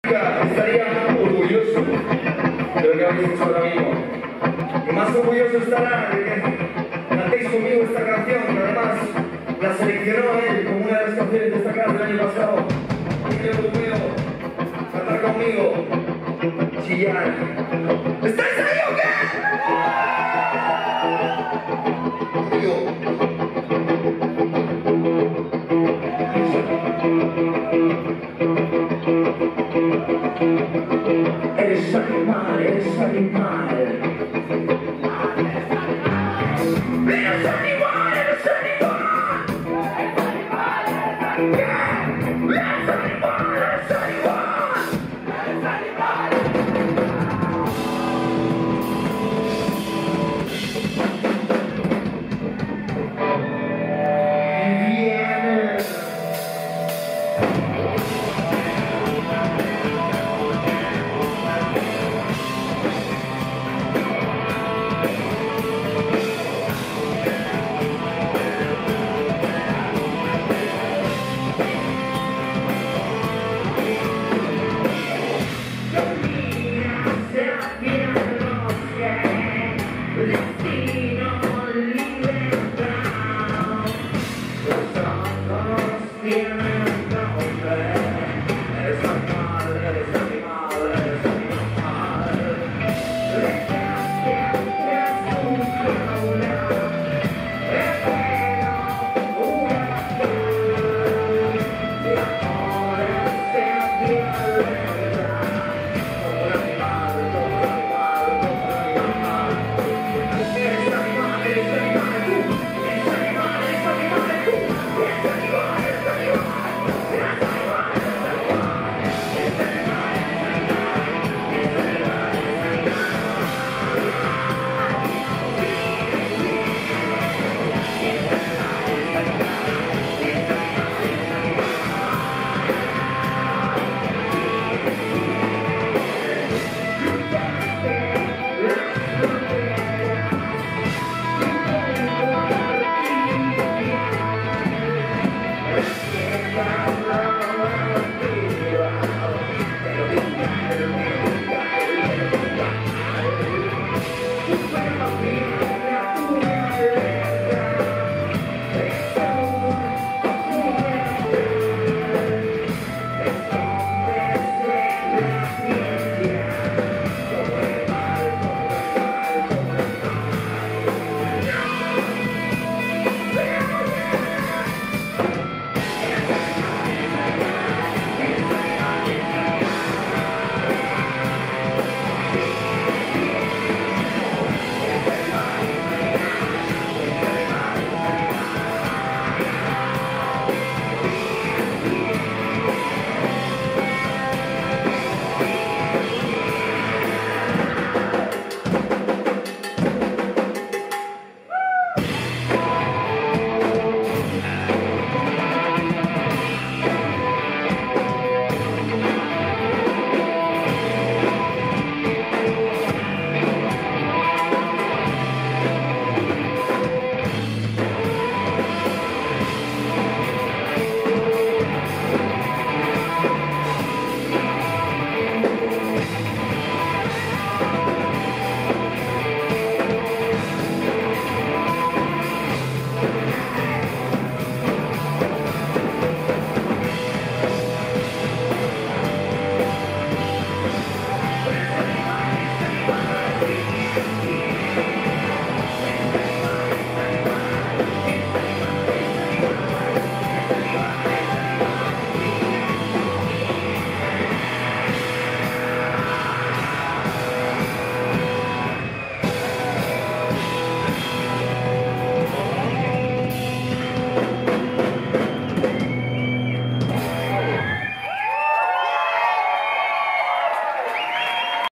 Estaría orgulloso de lo que habéis hecho ahora mismo. Y más orgulloso estará de que cantéis conmigo esta canción, que además la seleccionó él como una de las canciones destacadas del año pasado. Y que lo puedo cantar conmigo. Chillar. ¿Estáis ahí o qué? Eres animal, eres animal.